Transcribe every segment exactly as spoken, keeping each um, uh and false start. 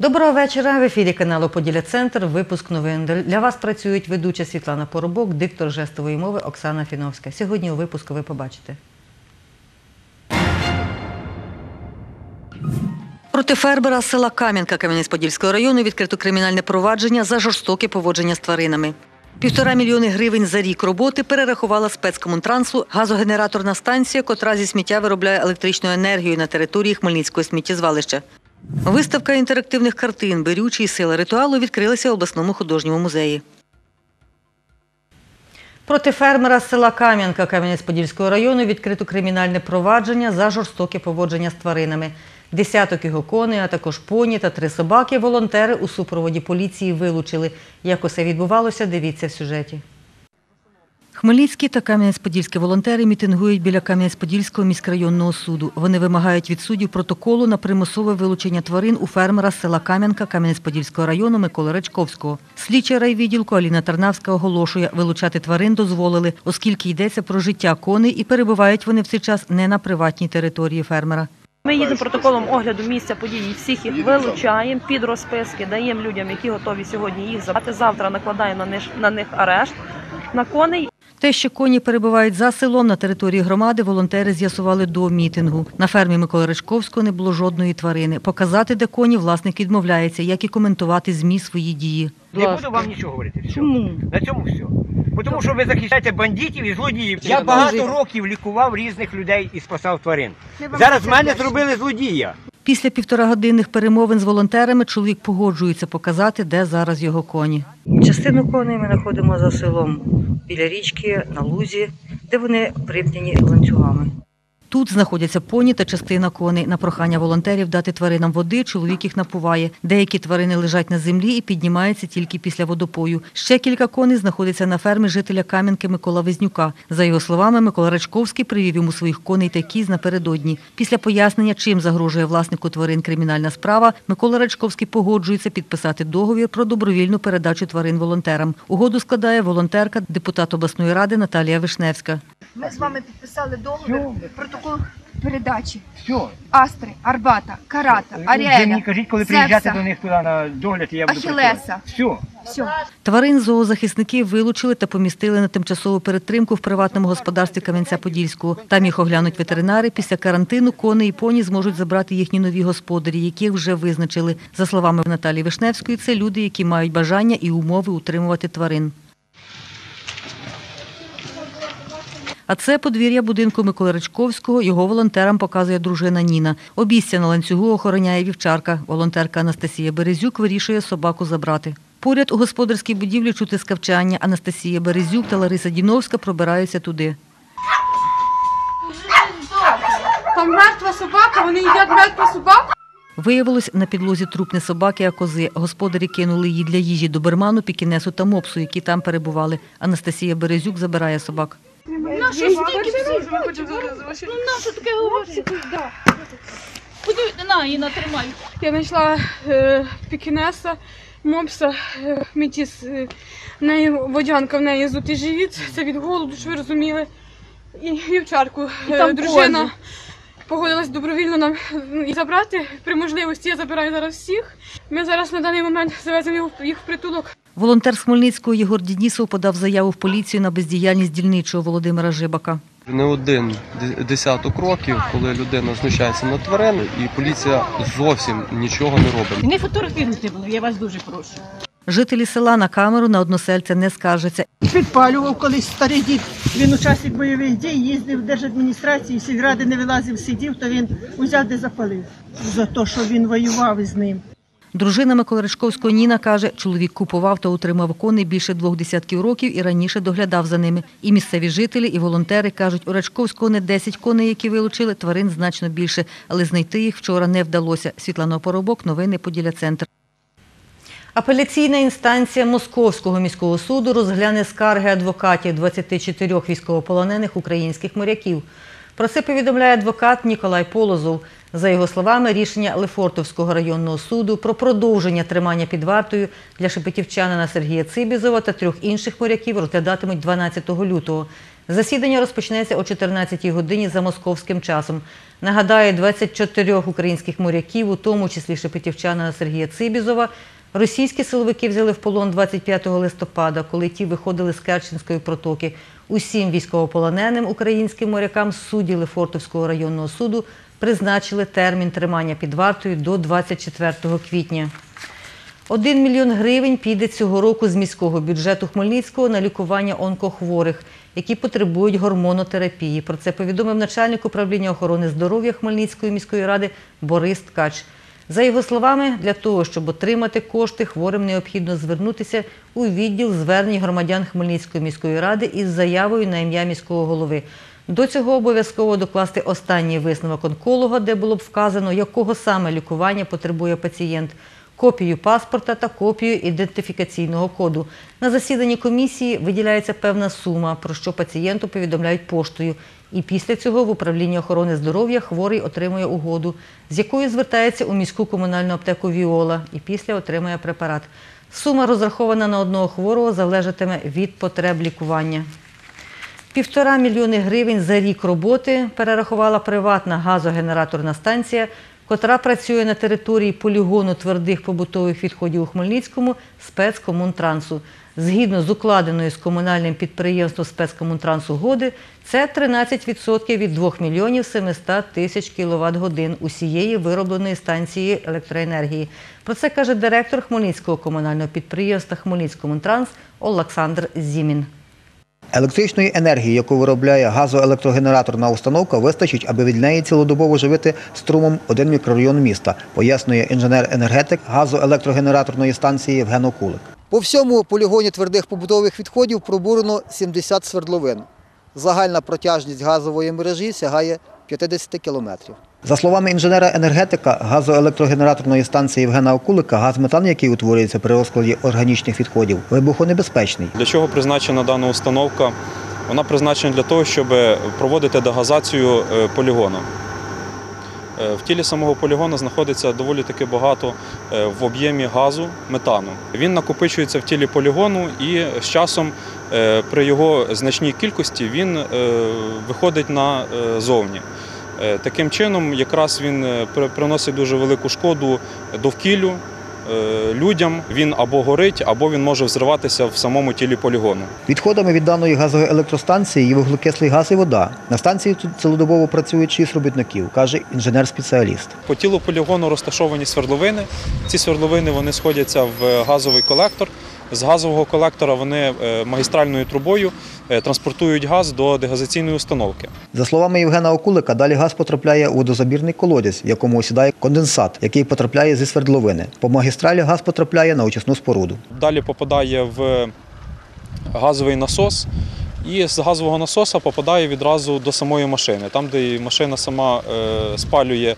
Доброго вечора. В ефірі каналу «Поділля Центр». Випуск новин. Для вас працюють ведуча Світлана Поробок, диктор жестової мови Оксана Фіновська. Сьогодні у випуску ви побачите. Проти фермера з села Кам'янка Кам'янець-Подільського району відкрито кримінальне провадження за жорстоке поводження з тваринами. Півтора мільйони гривень за рік роботи перерахувала спецкомунтрансу газогенераторна станція, котра зі сміття виробляє електричну енергію на території Хмельницького сміттєзвалища. Виставка інтерактивних картин «Берючі і сила ритуалу» відкрилася в обласному художньому музеї. Проти фермера з села Кам'янка Кам'янець-Подільського району відкрито кримінальне провадження за жорстоке поводження з тваринами. Десяток його коней, а також поні та три собаки волонтери у супроводі поліції вилучили. Як усе відбувалося, дивіться в сюжеті. Хмельницькі та Кам'янець-Подільські волонтери мітингують біля Кам'янець-Подільського міськрайонного суду. Вони вимагають від суддів протоколу на примусове вилучення тварин у фермера з села Кам'янка Кам'янець-Подільського району Миколи Рачковського. Слідча райвідділку Аліна Тарнавська оголошує, вилучати тварин дозволили, оскільки йдеться про життя коней і перебувають вони в цей час не на приватній території фермера. Ми їдемо протоколом огляду місця події, всіх їх вилучаємо під розписки, даємо людям, які готові сьогодні їх забрати. Завтра накладаємо на них арешт на коней. Те, що коні перебувають за селом на території громади, волонтери з'ясували до мітингу. На фермі Миколи Рачковського не було жодної тварини. Показати, де коні, власник відмовляється, як і коментувати ЗМІ свої дії. Не буду вам нічого говорити. Все. Чому? На цьому все. Тому що ви захищаєте бандитів і злодіїв. Я багато років лікував різних людей і спасав тварин. Зараз з мене зробили злодія. Після півторагодинних перемовин з волонтерами чоловік погоджується показати, де зараз його коні. Частину коней ми знаходимо за селом, біля річки, на лузі, де вони припняні ланцюгами. Тут знаходяться поні та частина коней. На прохання волонтерів дати тваринам води чоловік їх напуває. Деякі тварини лежать на землі і піднімаються тільки після водопою. Ще кілька коней знаходяться на фермі жителя Кам'янки Микола Везнюка. За його словами, Микола Рачковський привів йому своїх коней та кіз напередодні. Після пояснення, чим загрожує власнику тварин кримінальна справа, Микола Рачковський погоджується підписати договір про добровільну передачу тварин волонтерам. Угоду складає волонтерка, депутат обласної ради Наталія Вишневська. Ми з вами підписали договір, протокол передачі. Все. Астри, Арбата, Карата, Ви Аріеля, мені кажіть, коли приїжджати до них туди на догляд, і я буду Ахілеса. Все. Все. Тварин зоозахисники вилучили та помістили на тимчасову перетримку в приватному господарстві Кам'янця-Подільського. Там їх оглянуть ветеринари. Після карантину коней і поні зможуть забрати їхні нові господарі, яких вже визначили. За словами Наталії Вишневської, це люди, які мають бажання і умови утримувати тварин. А це подвір'я будинку Миколи Рачковського. Його волонтерам показує дружина Ніна. Обійстя на ланцюгу охороняє вівчарка. Волонтерка Анастасія Березюк вирішує собаку забрати. Поряд у господарській будівлі чути скавчання. Анастасія Березюк та Лариса Діновська пробираються туди. Там мертва собака, вони їдять мертву собаку. Виявилось, на підлозі труп не собаки, а кози. Господарі кинули її для їжі доберману, пікінесу та мопсу, які там перебували. Анастасія Березюк забирає собак. Нащо стільки всіх бачить? Ну нащо таке говорити? Подивіться, на, її натримаю. Я знайшла е, пікінеса, мопса, е, метіс, е, в неї водянка, в неї зутий живіт, це від голоду, що ви розуміли. І вівчарку. Е, дружина погодилась добровільно нам і забрати. При можливості я забираю зараз всіх. Ми зараз на даний момент завеземо їх в притулок. Волонтер з Хмельницького Єгор Діднісов подав заяву в поліцію на бездіяльність дільничого Володимира Жибака. Не один десяток років, коли людина знущається над тварин, і поліція зовсім нічого не робить. Не фотографуйте мене, я вас дуже прошу. Жителі села на камеру на односельця не скаржаться. Підпалював колись старий дід. Він учасник бойових дій, їздив в держадміністрацію, сільради не вилазив, сидів, то він узяв де запалив. За те, що він воював із ним. Дружина Миколи Рачковського Ніна каже, чоловік купував та утримав коней більше двох десятків років і раніше доглядав за ними. І місцеві жителі, і волонтери кажуть, у Рачковського не десять коней, які вилучили, тварин значно більше. Але знайти їх вчора не вдалося. Світлана Поробок, новини Поділля Центр. Апеляційна інстанція Московського міського суду розгляне скарги адвокатів двадцяти чотирьох військовополонених українських моряків. Про це повідомляє адвокат Ніколай Полозов. За його словами, рішення Лефортовського районного суду про продовження тримання під вартою для шепетівчанина Сергія Цибізова та трьох інших моряків розглядатимуть дванадцятого лютого. Засідання розпочнеться о чотирнадцятій годині за московським часом. Нагадаю, двадцять чотири українських моряків, у тому числі шепетівчанина Сергія Цибізова, російські силовики взяли в полон двадцять п'ятого листопада, коли ті виходили з Керченської протоки. Усім військовополоненим українським морякам судді Лефортовського районного суду призначили термін тримання під вартою до двадцять четвертого квітня. Один мільйон гривень піде цього року з міського бюджету Хмельницького на лікування онкохворих, які потребують гормонотерапії. Про це повідомив начальник управління охорони здоров'я Хмельницької міської ради Борис Ткач. За його словами, для того, щоб отримати кошти, хворим необхідно звернутися у відділ звернень громадян Хмельницької міської ради із заявою на ім'я міського голови. До цього обов'язково докласти останній висновок онколога, де було б вказано, якого саме лікування потребує пацієнт, копію паспорта та копію ідентифікаційного коду. На засіданні комісії виділяється певна сума, про що пацієнту повідомляють поштою. І після цього в управлінні охорони здоров'я хворий отримує угоду, з якою звертається у міську комунальну аптеку «Віола» і після отримує препарат. Сума, розрахована на одного хворого, залежатиме від потреб лікування. Півтора мільйони гривень за рік роботи перерахувала приватна газогенераторна станція, котра працює на території полігону твердих побутових відходів у Хмельницькому спецкомунтрансу. Згідно з укладеної з комунальним підприємством спецкомунтранс угоди, це тринадцять відсотків від двох мільйонів семисот тисяч кіловат-годин усієї виробленої станції електроенергії. Про це каже директор Хмельницького комунального підприємства «Хмельницькомунтранс» Олександр Зімін. Електричної енергії, яку виробляє газоелектрогенераторна установка, вистачить, аби від неї цілодобово живити струмом один мікрорайон міста, пояснює інженер-енергетик газоелектрогенераторної станції Євген Окулик. По всьому полігоні твердих побутових відходів пробурено сімдесят свердловин. Загальна протяжність газової мережі сягає п'ятдесят кілометрів. За словами інженера-енергетика газоелектрогенераторної станції Євгена Окулика, газ-метан, який утворюється при розкладі органічних відходів, вибухонебезпечний. Для чого призначена дана установка? Вона призначена для того, щоб проводити дегазацію полігону. В тілі самого полігону знаходиться доволі таки багато в об'ємі газу метану. Він накопичується в тілі полігону і з часом при його значній кількості він виходить назовні. Таким чином якраз він приносить дуже велику шкоду довкіллю, людям. Він або горить, або він може взриватися в самому тілі полігону. Відходами від даної газової електростанції є вуглекислий газ і вода. На станції тут цілодобово працюють шість робітників, каже інженер-спеціаліст. По тілу полігону розташовані свердловини. Ці свердловини вони сходяться в газовий колектор. З газового колектора вони магістральною трубою транспортують газ до дегазаційної установки. За словами Євгена Окулика, далі газ потрапляє у водозабірний колодязь, в якому осідає конденсат, який потрапляє зі свердловини. По магістралі газ потрапляє на очисну споруду. Далі попадає в газовий насос і з газового насоса попадає відразу до самої машини, там, де машина сама спалює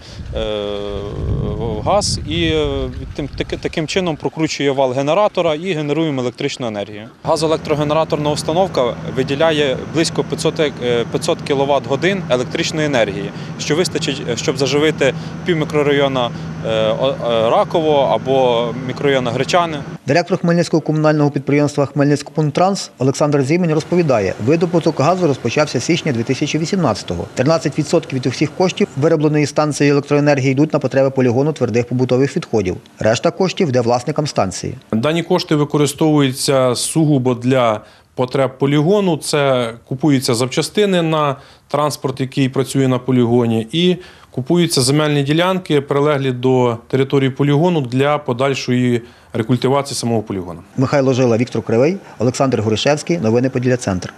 газ і таким чином прокручує вал генератора і генеруємо електричну енергію. Газоелектрогенераторна установка виділяє близько п'ятсот кіловат-годин електричної енергії, що вистачить, щоб заживити півмікрорайона Раково або мікрорайона Гречани. Директор Хмельницького комунального підприємства «Хмельницькомунтранс» Олександр Зімін розповідає, видобуток газу розпочався з січня дві тисячі вісімнадцятого. тринадцять відсотків від усіх коштів, виробленої станції електроенергії, йдуть на потреби полігону твердих побутових відходів. Решта коштів йде власникам станції. Дані кошти використовуються сугубо для потреб полігону. Це купуються запчастини на транспорт, який працює на полігоні, і купуються земельні ділянки, прилеглі до території полігону для подальшої рекультивації самого полігону. Михайло Жила, Віктор Кривий, Олександр Горішевський. Новини Поділля Центр.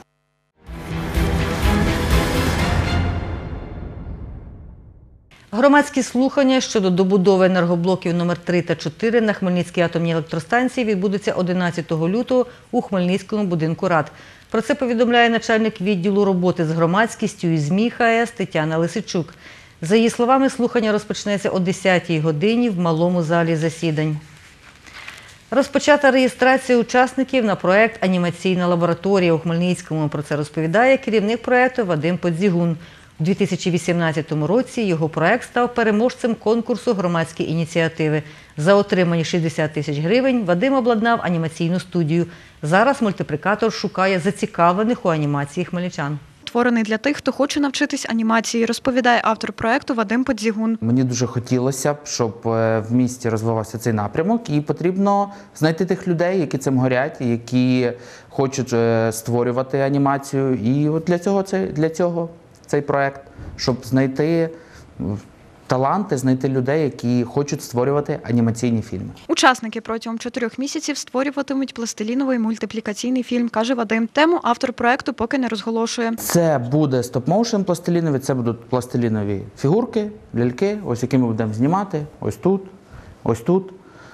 Громадські слухання щодо добудови енергоблоків номер три та чотири на Хмельницькій атомній електростанції відбудуться одинадцятого лютого у Хмельницькому будинку рад. Про це повідомляє начальник відділу роботи з громадськістю і ЗМІ ХАЕС Тетяна Лисичук. За її словами, слухання розпочнеться о десятій годині в малому залі засідань. Розпочата реєстрація учасників на проєкт «Анімаційна лабораторія» у Хмельницькому. Про це розповідає керівник проєкту Вадим Подзігун. У дві тисячі вісімнадцятому році його проект став переможцем конкурсу «Громадські ініціативи». За отримані шістдесят тисяч гривень Вадим обладнав анімаційну студію. Зараз мультиплікатор шукає зацікавлених у анімації хмельничан. Створений для тих, хто хоче навчитись анімації, розповідає автор проекту Вадим Подзігун. Мені дуже хотілося б, щоб в місті розвивався цей напрямок, і потрібно знайти тих людей, які цим горять, які хочуть створювати анімацію. І от для цього цей, для цього цей проект, щоб знайти таланти, знайти людей, які хочуть створювати анімаційні фільми. Учасники протягом чотирьох місяців створюватимуть пластиліновий мультиплікаційний фільм, каже Вадим. Тему автор проекту поки не розголошує. Це буде стоп-моушен пластиліновий, це будуть пластилінові фігурки, ляльки, ось які ми будемо знімати, ось тут, ось тут.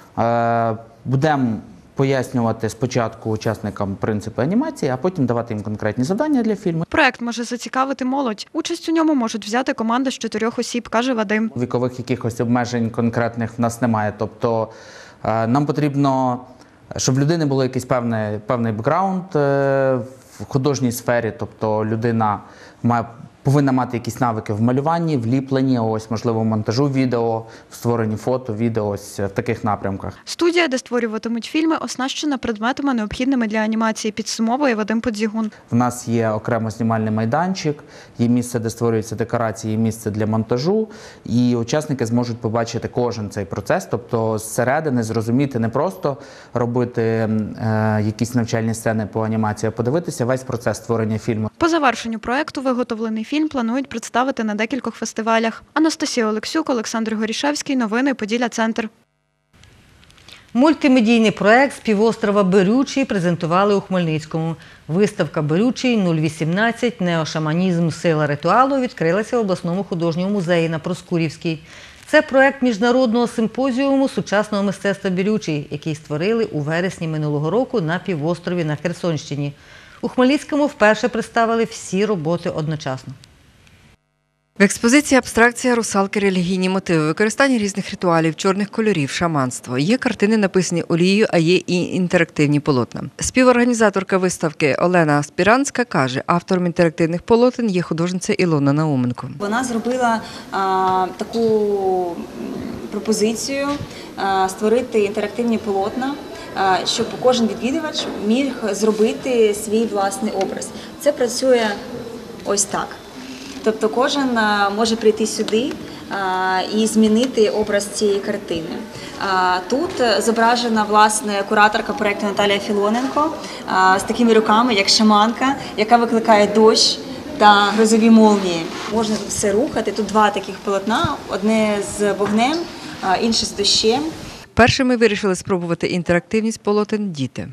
Будемо пояснювати спочатку учасникам принципи анімації, а потім давати їм конкретні завдання для фільму. Проект може зацікавити молодь. Участь у ньому можуть взяти команда з чотирьох осіб, каже Вадим. Вікових якихось обмежень конкретних в нас немає. Тобто нам потрібно, щоб в людини було якийсь певний, певний бекграунд в художній сфері, тобто людина має повинна мати якісь навики в малюванні, в ліпленні, ось, можливо, в монтажу відео, в створенні фото, відео, ось в таких напрямках. Студія, де створюватимуть фільми, оснащена предметами, необхідними для анімації, підсумовує Вадим Подзігун. В нас є окремо знімальний майданчик, є місце, де створюються декорації, є місце для монтажу, і учасники зможуть побачити кожен цей процес, тобто зсередини зрозуміти, не просто робити е, якісь навчальні сцени по анімації, а подивитися весь процес створення фільму. По завершенню проекту виготовлений фільм планують представити на декількох фестивалях. Анастасія Олексюк, Олександр Горішевський. Новини Поділля Центр. Мультимедійний проект з півострова Берючий презентували у Хмельницькому. Виставка «Берючий нуль вісімнадцять. Неошаманізм. Сила ритуалу» відкрилася в обласному художньому музеї на Проскурівській. Це проект міжнародного симпозіуму сучасного мистецтва «Берючий», який створили у вересні минулого року на півострові на Херсонщині. У Хмельницькому вперше представили всі роботи одночасно. В експозиції абстракція, русалки, релігійні мотиви, використання різних ритуалів, чорних кольорів, шаманство. Є картини, написані олією, а є і інтерактивні полотна. Співорганізаторка виставки Олена Спіранська каже, автором інтерактивних полотен є художниця Ілона Науменко. Вона зробила а, таку пропозицію а, створити інтерактивні полотна, а, щоб кожен відвідувач міг зробити свій власний образ. Це працює ось так. Тобто кожен може прийти сюди і змінити образ цієї картини. Тут зображена, власне, кураторка проєкту Наталія Філоненко з такими руками, як шаманка, яка викликає дощ та грозові молнії. Можна все рухати. Тут два таких полотна, одне з вогнем, інше з дощем. Першими вирішили спробувати інтерактивність полотен діти.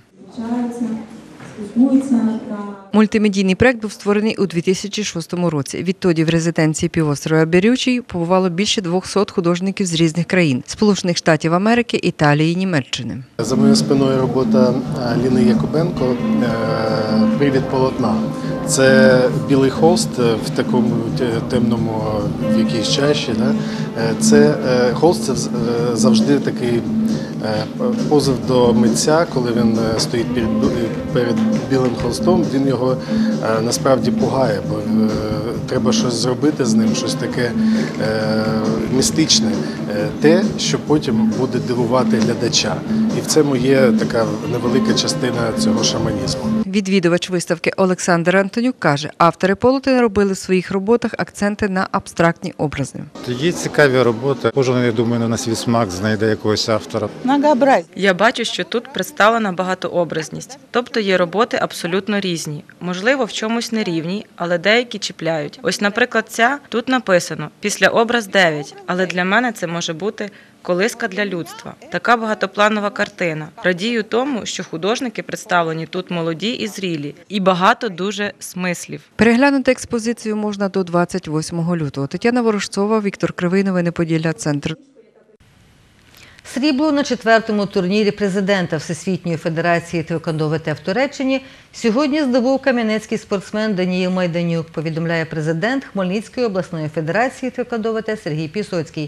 Мультимедійний проект був створений у дві тисячі шостому році. Відтоді в резиденції півострова Берючий побувало більше двохсот художників з різних країн – Сполучених Штатів Америки, Італії, Німеччини. За моєю спиною робота Ліни Якубенко «Привід полотна». Це білий холст в такому темному в якійсь чаші. Це холст – це завжди такий позов до митця, коли він стоїть перед, перед білим холстом, він його насправді пугає, бо треба щось зробити з ним, щось таке містичне, те, що потім буде дивувати глядача. І в цьому є така невелика частина цього шаманізму. Відвідувач виставки Олександр Антонюк каже, автори полотен робили в своїх роботах акценти на абстрактні образи. Є цікаві роботи. Кожен, я думаю, на свій смак знайде якогось автора. Я бачу, що тут представлена багатообразність. Тобто є роботи абсолютно різні. Можливо, в чомусь нерівні, але деякі чіпляють. Ось, наприклад, ця тут написано «Після образ дев'ять», але для мене це може бути «Колиска для людства». Така багатопланова картина. Радію тому, що художники представлені тут молоді і зрілі. І багато дуже смислів. Переглянути експозицію можна до двадцять восьмого лютого. Тетяна Ворожцова, Віктор Кривий, Новини Поділля, Центр. Срібло на четвертому турнірі президента Всесвітньої федерації тхеквондо ВТ в Туреччині сьогодні здобув кам'янецький спортсмен Даніїл Майданюк, повідомляє президент Хмельницької обласної федерації тхеквондо ВТ Сергій Пісоцький.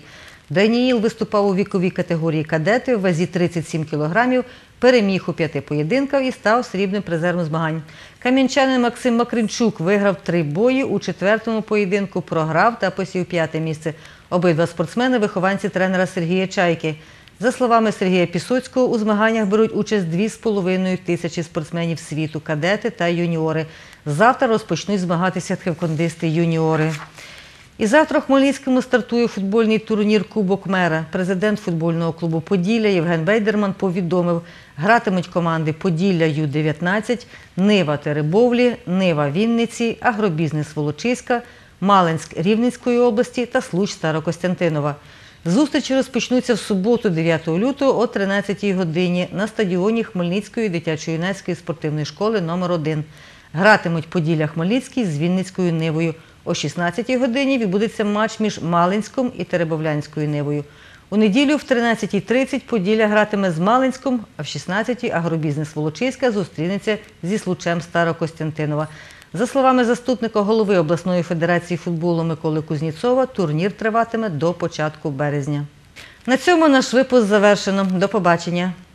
Даніїл виступав у віковій категорії кадети в вазі тридцять сім кілограмів, переміг у п'яти поєдинках і став срібним призером змагань. Кам'янчанин Максим Макринчук виграв три бої, у четвертому поєдинку програв та посів п'яте місце. Обидва спортсмени – вихованці тренера Сергія Чайки. За словами Сергія Пісоцького, у змаганнях беруть участь дві з половиною тисячі спортсменів світу – кадети та юніори. Завтра розпочнуть змагатися тхеквондисти-юніори. І завтра в Хмельницькому стартує футбольний турнір «Кубок мера». Президент футбольного клубу «Поділля» Євген Бейдерман повідомив, гратимуть команди «Поділля Ю дев'ятнадцять», «Нива Теребовлі», «Нива Вінниці», «Агробізнес Волочиська», «Малинськ Рівненської області» та «Случ Старокостянтинова». Зустрічі розпочнуться в суботу, дев'ятого лютого о тринадцятій годині на стадіоні Хмельницької дитячо-юнацької спортивної школи номер один. Гратимуть «Поділля-Хмельницький» з Вінницькою «Нивою». О шістнадцятій годині відбудеться матч між Малинськом і Теребовлянською «Нивою». У неділю в тринадцятій тридцять Поділля гратиме з Малинськом, а в шістнадцятій агробізнес Волочиська зустрінеться зі Случем Старокостянтинова. За словами заступника голови обласної федерації футболу Миколи Кузніцова, турнір триватиме до початку березня. На цьому наш випуск завершено. До побачення.